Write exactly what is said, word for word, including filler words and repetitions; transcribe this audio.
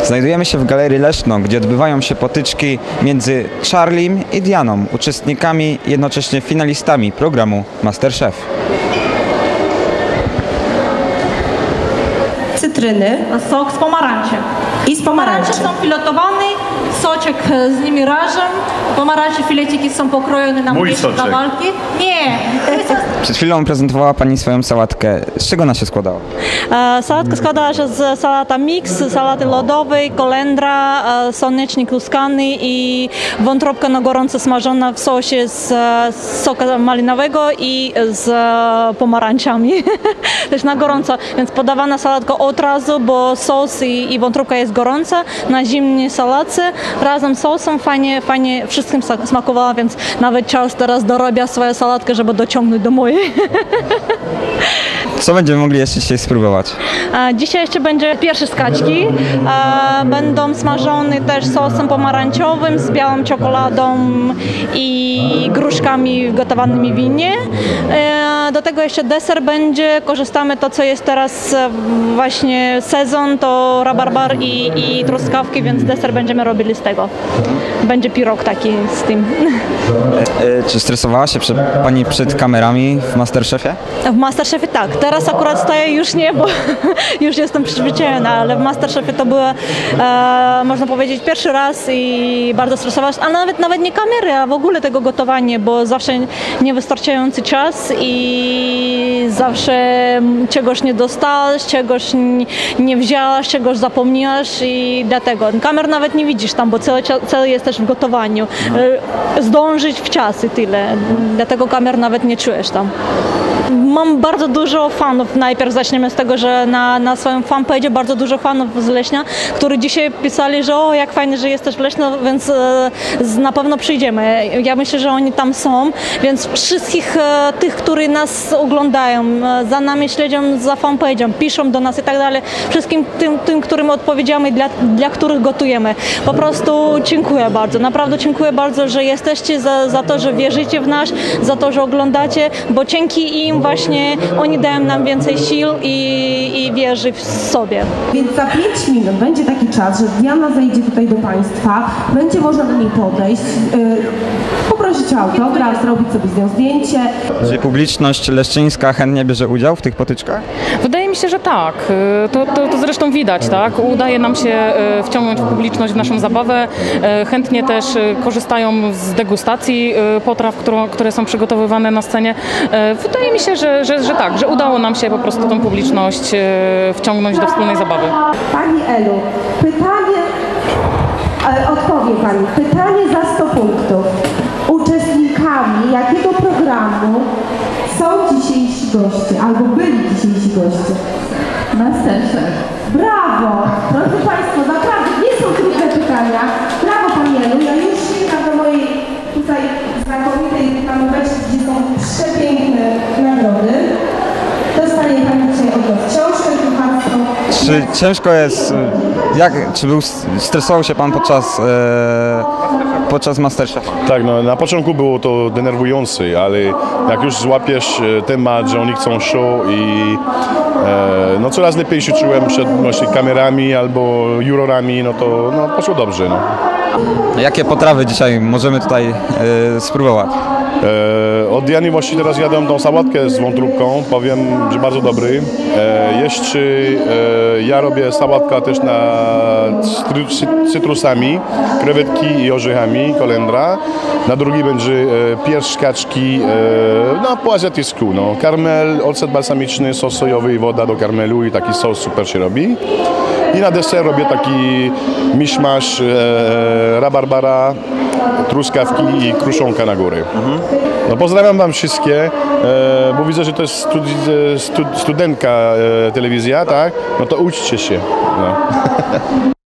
Znajdujemy się w Galerii Leszno, gdzie odbywają się potyczki między Charlim i Dianą, uczestnikami i jednocześnie finalistami programu MasterChef. Cytryny A sok z pomarańczy. i z pomarańczy. Pomarańcze są filotowane, soczek z nimi razem. Pomarańcze fileciki są pokrojone na Mój mniejsze soczek. kawałki. Nie, Przed chwilą prezentowała Pani swoją sałatkę. Z czego ona się składała? E, Sałatka składała się z salata mix, salaty lodowej, kolendra, e, słonecznik kluskany i wątróbka na gorąco smażona w sosie z, e, z soka malinowego i z e, pomarańczami. Też na gorąco, więc podawana sałatka od razu, bo sos i, i wątróbka jest gorąca, na zimnej salatce razem z sosem fajnie, fajnie wszystkim smakowała, więc nawet Charles teraz dorabia swoją sałatkę, żeby dociągnąć do mojej. Co będziemy mogli jeszcze dzisiaj spróbować? A dzisiaj jeszcze będzie pierwsze skaczki. A będą smażone też sosem pomarańczowym z białą czekoladą i gruszkami gotowanymi w winie. E, Do tego jeszcze deser będzie. Korzystamy to, co jest teraz e, właśnie sezon, to rabarbar i, i truskawki, więc deser będziemy robili z tego. Będzie pirog taki z tym. E, Czy stresowała się przed, Pani przed kamerami w MasterChefie? W MasterChefie tak. Teraz akurat stoję już nie, bo już jestem przyzwyczajona, ale w MasterChefie to było, e, można powiedzieć, pierwszy raz i bardzo stresowałaś, a nawet nawet nie kamery, a w ogóle tego gotowanie, bo zawsze niewystarczający czas i zawsze czegoś nie dostałaś, czegoś nie wzięłaś, czegoś zapomniałaś i dlatego. Kamer nawet nie widzisz tam, bo cały, cały jest też w gotowaniu. E, zdążyć w czas i tyle. Dlatego kamer nawet nie czujesz tam. Mam bardzo dużo fanów. Najpierw zaczniemy z tego, że na, na swoim fanpage'ie bardzo dużo fanów z Leśnia, którzy dzisiaj pisali, że o, jak fajnie, że jesteś w Leśno, więc e, z, na pewno przyjdziemy. Ja myślę, że oni tam są, więc wszystkich e, tych, którzy nas oglądają, e, za nami śledzą, za fanpage'em, piszą do nas i tak dalej, wszystkim tym, tym którym odpowiedziamy, dla, dla których gotujemy. Po prostu dziękuję bardzo, naprawdę dziękuję bardzo, że jesteście, za, za to, że wierzycie w nas, za to, że oglądacie, bo dzięki im właśnie oni dają nam więcej sił i, i wierzy w sobie. Więc za pięć minut będzie taki czas, że Diana zejdzie tutaj do Państwa, będzie można do niej podejść, yy, poprosić o autograf, zrobić sobie z nią zdjęcie. Czy publiczność leszczyńska chętnie bierze udział w tych potyczkach? Wydaje mi się, że tak. To, to, to zresztą widać, tak? Udaje nam się wciągnąć publiczność w naszą zabawę. Chętnie też korzystają z degustacji potraw, które, które są przygotowywane na scenie. Wydaje mi się, że, że, że tak, że udało nam się po prostu tą publiczność wciągnąć do wspólnej zabawy. Pani Elu, pytanie, e, odpowie Pani, pytanie za sto punktów. Uczestnikami jakiego programu są dzisiejsi goście, albo byli dzisiejsi goście? MasterChef. Brawo! Drodzy Państwo, naprawdę nie są trudne pytania. Brawo Pani Elu, ja już sięgam do mojej tutaj znakomitej kamereczki, gdzie są przepiękne nagrody. Dostanie Pani dzisiaj od nas książkę kucharską. Czy ciężko jest, jak, czy był, stresował się Pan podczas, e, podczas MasterChefa? Tak, no, na początku było to denerwujące, ale jak już złapiesz e, temat, że oni chcą show i e, no coraz lepiej się czułem przed właśnie kamerami albo jurorami, no to no, poszło dobrze. No. Jakie potrawy dzisiaj możemy tutaj e, spróbować? E, od Diany właśnie teraz jadam tą sałatkę z wątróbką, powiem, że bardzo dobry. E, jeszcze e, ja robię sałatkę też na cytru, cytrusami, krewetki i orzechami, kolendra. Na drugi będzie e, pierś kaczki, e, no po azjatycku, no. Karmel, ocet balsamiczny, sos sojowy i woda do karmelu i taki sos super się robi. I na deser robię taki miszmasz e, rabarbara, truskawki i kruszonka na górę. No pozdrawiam Wam wszystkie, e, bo widzę, że to jest studi stu studentka e, telewizja, tak? No to uczcie się. No.